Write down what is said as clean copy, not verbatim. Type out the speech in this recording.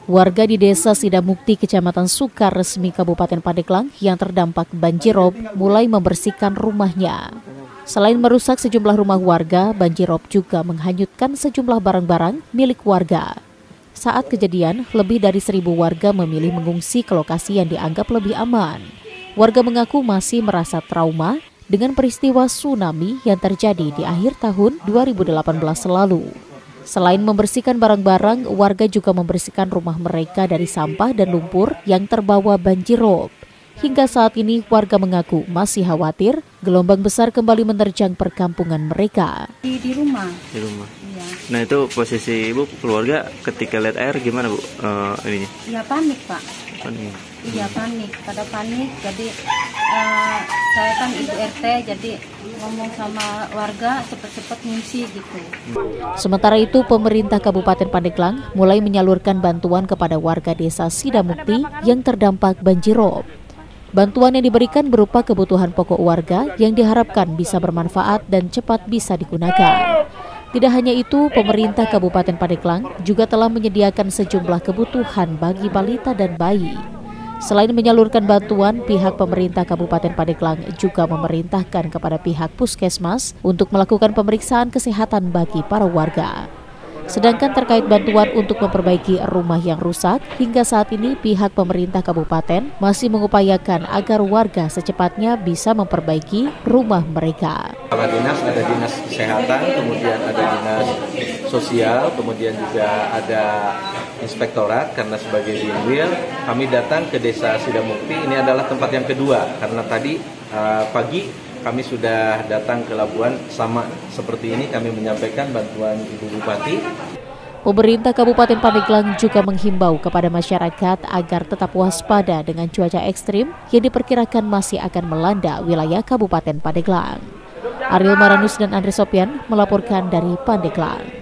Warga di Desa Sidamukti, Kecamatan Sukaresmi, Kabupaten Pandeglang yang terdampak banjirop mulai membersihkan rumahnya. Selain merusak sejumlah rumah warga, banjirop juga menghanyutkan sejumlah barang-barang milik warga. Saat kejadian, lebih dari 1.000 warga memilih mengungsi ke lokasi yang dianggap lebih aman. Warga mengaku masih merasa trauma dengan peristiwa tsunami yang terjadi di akhir tahun 2018 lalu. Selain membersihkan barang-barang, warga juga membersihkan rumah mereka dari sampah dan lumpur yang terbawa banjirop. Hingga saat ini, warga mengaku masih khawatir gelombang besar kembali menerjang perkampungan mereka. Di rumah. Di rumah. Iya. Nah, itu posisi Ibu keluarga ketika lihat air gimana, Bu? Ininya? Ya panik, Pak. Panik. Iya panik, pada panik. Jadi saya kan ibu RT, jadi ngomong sama warga cepet-cepet ngungsi gitu. Sementara itu, pemerintah Kabupaten Pandeglang mulai menyalurkan bantuan kepada warga Desa Sidamukti yang terdampak banjirop. Bantuan yang diberikan berupa kebutuhan pokok warga yang diharapkan bisa bermanfaat dan cepat bisa digunakan. Tidak hanya itu, pemerintah Kabupaten Pandeglang juga telah menyediakan sejumlah kebutuhan bagi balita dan bayi. Selain menyalurkan bantuan, pihak pemerintah Kabupaten Pandeglang juga memerintahkan kepada pihak puskesmas untuk melakukan pemeriksaan kesehatan bagi para warga. Sedangkan terkait bantuan untuk memperbaiki rumah yang rusak, hingga saat ini pihak pemerintah kabupaten masih mengupayakan agar warga secepatnya bisa memperbaiki rumah mereka. Kepala dinas, ada dinas kesehatan, kemudian ada dinas sosial, kemudian juga ada inspektorat, karena sebagai binwil kami datang ke Desa Sidamukti. Ini adalah tempat yang kedua, karena tadi pagi kami sudah datang ke Labuan, sama seperti ini kami menyampaikan bantuan Ibu Bupati. Pemerintah Kabupaten Pandeglang juga menghimbau kepada masyarakat agar tetap waspada dengan cuaca ekstrim yang diperkirakan masih akan melanda wilayah Kabupaten Pandeglang. Ariel Maranus dan Andre Sopian melaporkan dari Pandeglang.